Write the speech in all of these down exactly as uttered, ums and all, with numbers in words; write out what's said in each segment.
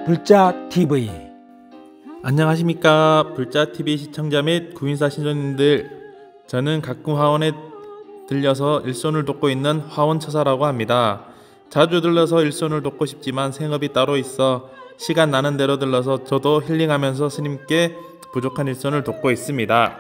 불자티비. 안녕하십니까. 불자티비 시청자 및 구인사 신도님들, 저는 가끔 화원에 들려서 일손을 돕고 있는 화원처사라고 합니다. 자주 들러서 일손을 돕고 싶지만 생업이 따로 있어 시간 나는 대로 들러서 저도 힐링하면서 스님께 부족한 일손을 돕고 있습니다.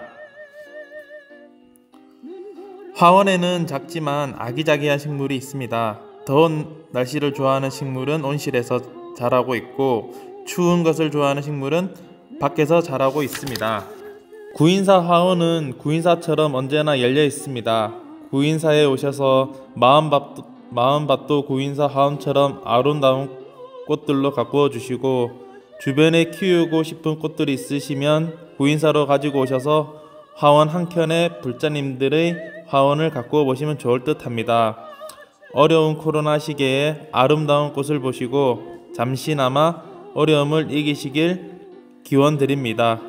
화원에는 작지만 아기자기한 식물이 있습니다. 더운 날씨를 좋아하는 식물은 온실에서 자라고 있고, 추운 것을 좋아하는 식물은 밖에서 자라고 있습니다. 구인사 화원은 구인사처럼 언제나 열려 있습니다. 구인사에 오셔서 마음밭도, 마음밭도 구인사 화원처럼 아름다운 꽃들로 가꾸어 주시고, 주변에 키우고 싶은 꽃들이 있으시면 구인사로 가지고 오셔서 화원 한켠에 불자님들의 화원을 가꾸어 보시면 좋을 듯 합니다. 어려운 코로나 시기에 아름다운 꽃을 보시고 잠시나마 어려움을 이기시길 기원드립니다.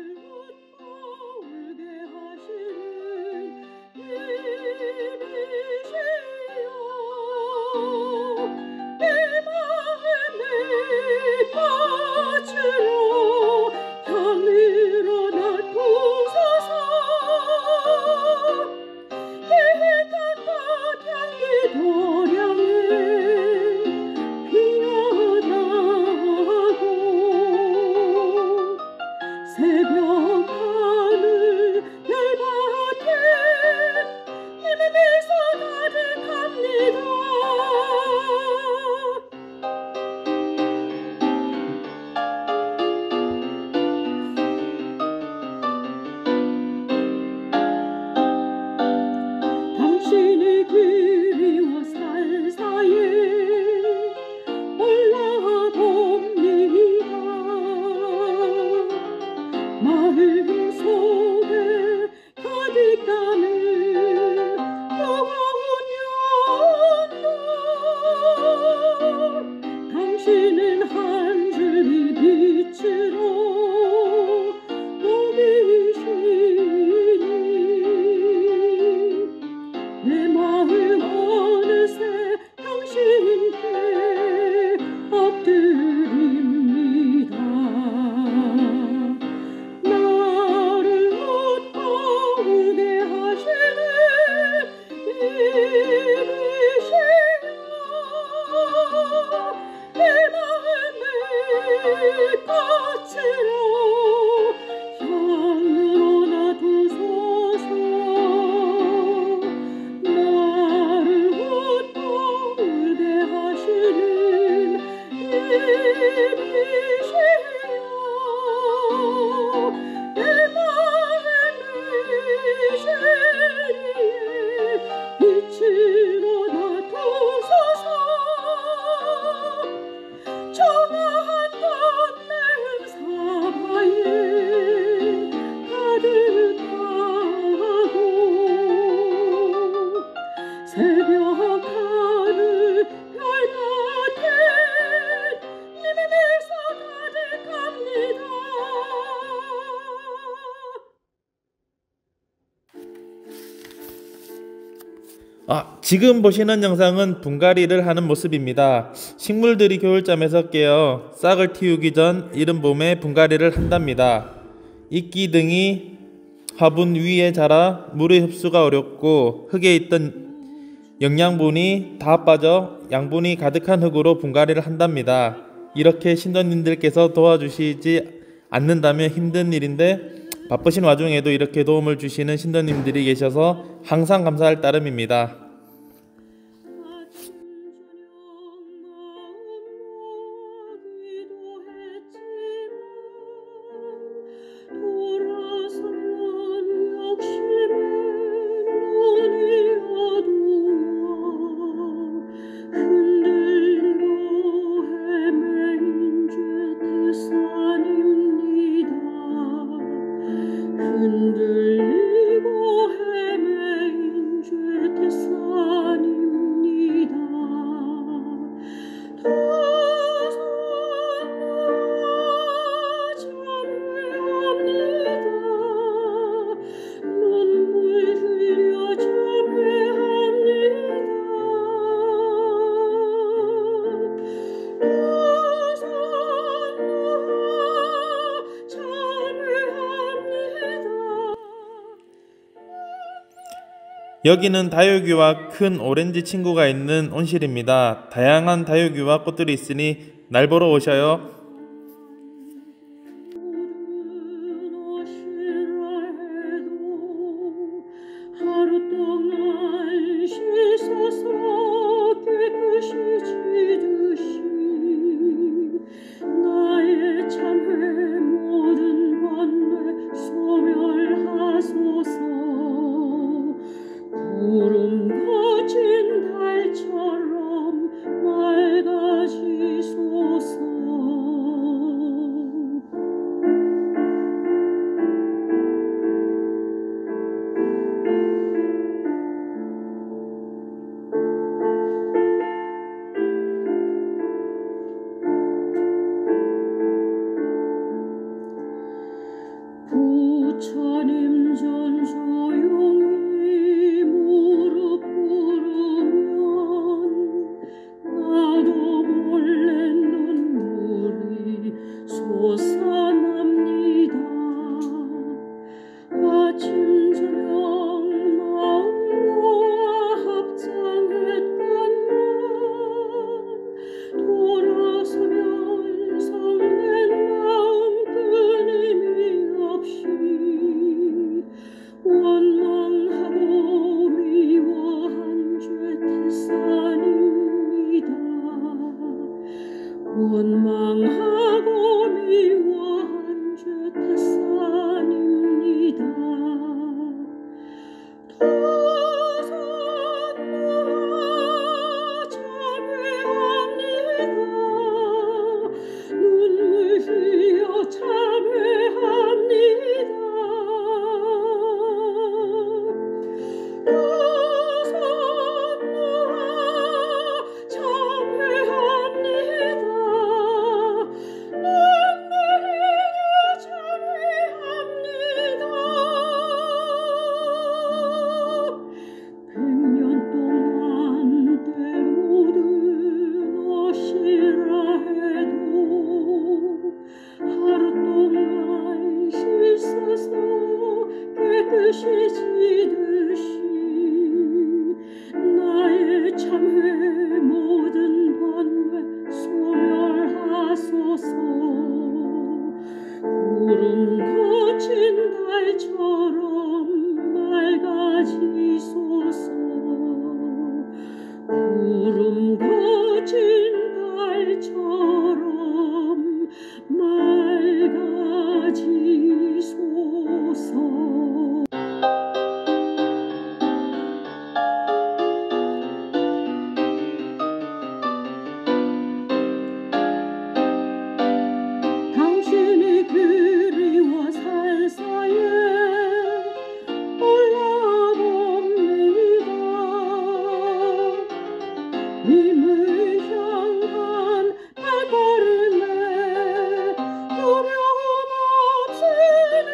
아, 지금 보시는 영상은 분갈이를 하는 모습입니다. 식물들이 겨울잠에서 깨어 싹을 틔우기 전 이른 봄에 분갈이를 한답니다. 이끼 등이 화분 위에 자라 물의 흡수가 어렵고 흙에 있던 영양분이 다 빠져 양분이 가득한 흙으로 분갈이를 한답니다. 이렇게 신도님들께서 도와주시지 않는다면 힘든 일인데, 바쁘신 와중에도 이렇게 도움을 주시는 신도님들이 계셔서 항상 감사할 따름입니다. 흔들리고 헤매인 죄 여기는 다육이와 큰 오렌지 친구가 있는 온실입니다. 다양한 다육이와 꽃들이 있으니 날 보러 오셔요. 하루 동안 씻어서 깨끗이 지듯이 나의 참회 모든 번뇌 소멸하소서. 구름 거친 달처럼 맑아지소서. 부처님 전 조용히 무릎 꿇으면 나도 몰래 눈물이 솟아납니다. 아침 저녁 마음 모아 합장했건만 돌아서면 성낸 마음 끊임이 없이 원망하고 미워한 죄 태산입니다. 원망하고 미워한 죄 태산입니다. 도선노아 참회합니다. 눈물 흘려 참회합니다. 도선노아 참회합니다. 눈물 흘려 참회합니다. 백년 동안 때 모든 옷이라 해도 하루 동안 씻어서 깨끗이 지듯이 나의 참회 모든 번뇌 소멸하소서. 구름 거친 달처럼 맑아지소서. 구름 거친 달처럼 맑아지소서. 당신이 그리워 살사에 올라봅니다. 님을 향한 발걸음에 두려움 없으니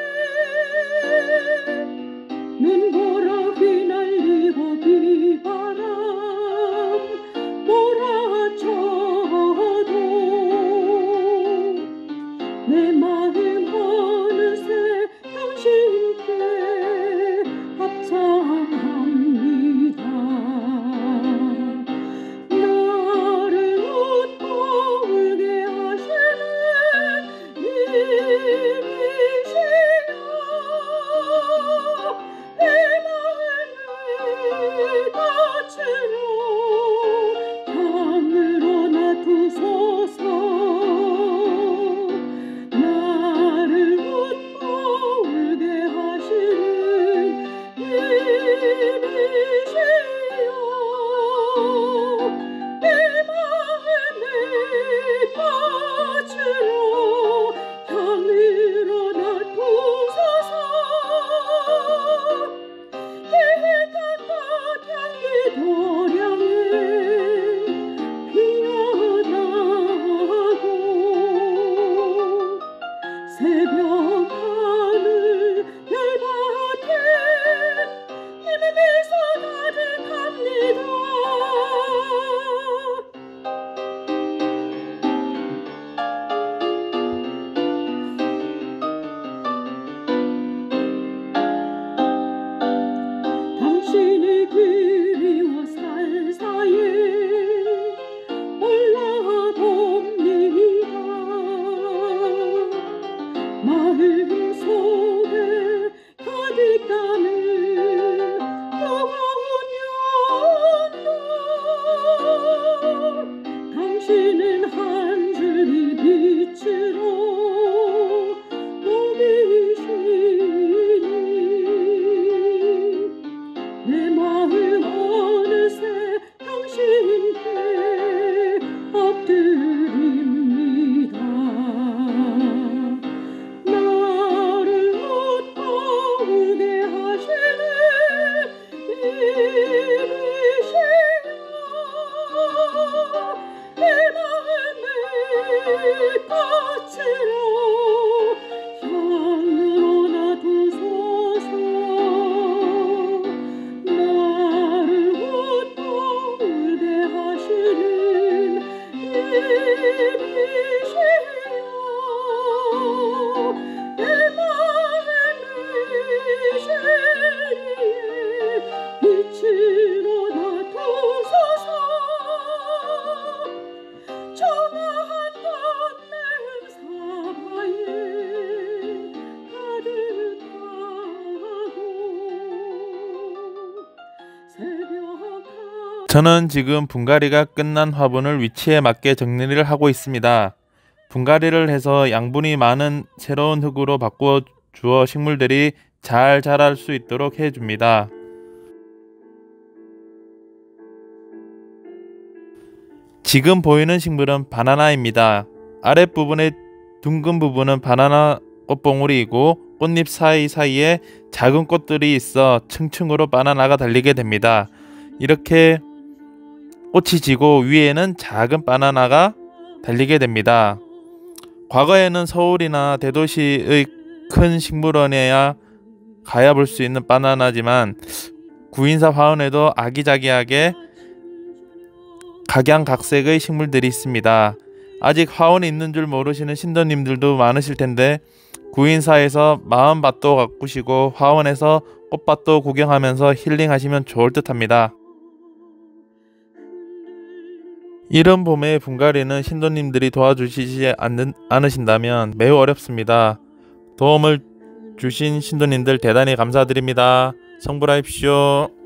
눈보라 휘날리고 비바람 몰아쳐도 내 마음 어느새 당신께 합창합니다. 나를 웃고 울게 하시는 님이시여 내 마음의 낯으로 향으로 놔두소서. 나를 웃고 울게 하시는 님이시여 내 마음의 밭으로 향으로 놔두소서. 해 닦아 향기 돌 저는 지금 분갈이가 끝난 화분을 위치에 맞게 정리를 하고 있습니다. 분갈이를 해서 양분이 많은 새로운 흙으로 바꾸어 주어 식물들이 잘 자랄 수 있도록 해줍니다. 지금 보이는 식물은 바나나입니다. 아랫부분의 둥근 부분은 바나나 꽃봉오리이고 꽃잎 사이사이에 작은 꽃들이 있어 층층으로 바나나가 달리게 됩니다. 이렇게 꽃이 지고 위에는 작은 바나나가 달리게 됩니다. 과거에는 서울이나 대도시의 큰 식물원에야 가야 볼 수 있는 바나나지만 구인사 화원에도 아기자기하게 각양각색의 식물들이 있습니다. 아직 화원에 있는 줄 모르시는 신도님들도 많으실 텐데 구인사에서 마음밭도 가꾸시고 화원에서 꽃밭도 구경하면서 힐링하시면 좋을 듯 합니다. 이런 봄의 분갈이는 신도님들이 도와주시지 않는, 않으신다면 매우 어렵습니다. 도움을 주신 신도님들 대단히 감사드립니다. 성불하십시오.